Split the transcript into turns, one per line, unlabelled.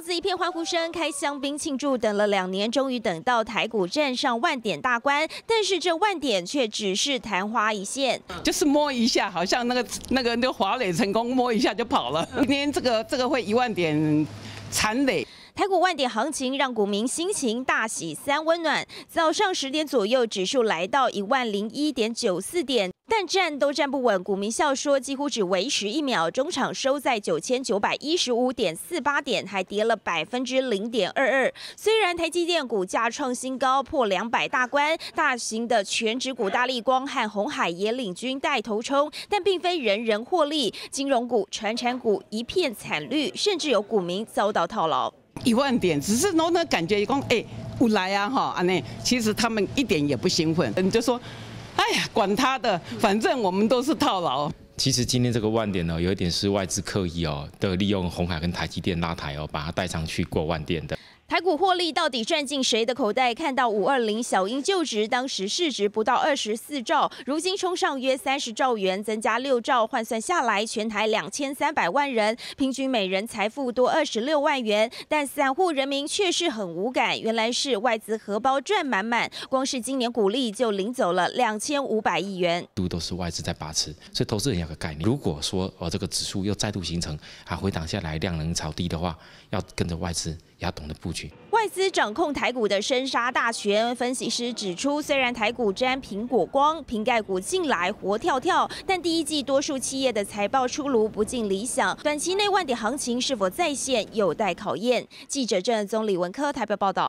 子一片欢呼声，开香槟庆祝，等了2年，终于等到台股站上万点大关，但是这万点却只是昙花一现，
就是摸一下，好像那个华磊成功摸一下就跑了。今天这个会1万点残垒。
台股万点行情让股民心情大喜三温暖。早上10点左右，指数来到101.94点，但站都站不稳。股民笑说，几乎只维持1秒，中场收在9915.48点，还跌了0.22%。虽然台积电股价创新高，破200大关，大型的全指股大立光和鸿海也领军带头冲，但并非人人获利。金融股、传产股一片惨绿，甚至有股民遭到套牢。
1万点，只是那感觉讲，有来啊哈，安内，其实他们一点也不兴奋，你就说，哎呀，管他的，反正我们都是套牢。
其实今天这个万点呢，有一点是外资刻意的利用鸿海跟台积电拉抬把它带上去过万点的。
台股获利到底赚进谁的口袋？看到520小鹰就职，当时市值不到24兆，如今冲上约30兆元，增加6兆，换算下来，全台2300万人，平均每人财富多26万元。但散户人民却是很无感，原来是外资荷包赚满满，光是今年股利就领走了2500亿元。
都是外资在把持，所以投资人有个概念，如果说这个指数又再度形成回档下来，量能朝低的话，要跟着外资也要懂得布局。
外资掌控台股的生杀大权，分析师指出，虽然台股沾苹果光，瓶盖股近来活跳跳，但第一季多数企业的财报出炉不尽理想，短期内万点行情是否再现有待考验。记者郑宗李文科台北报道。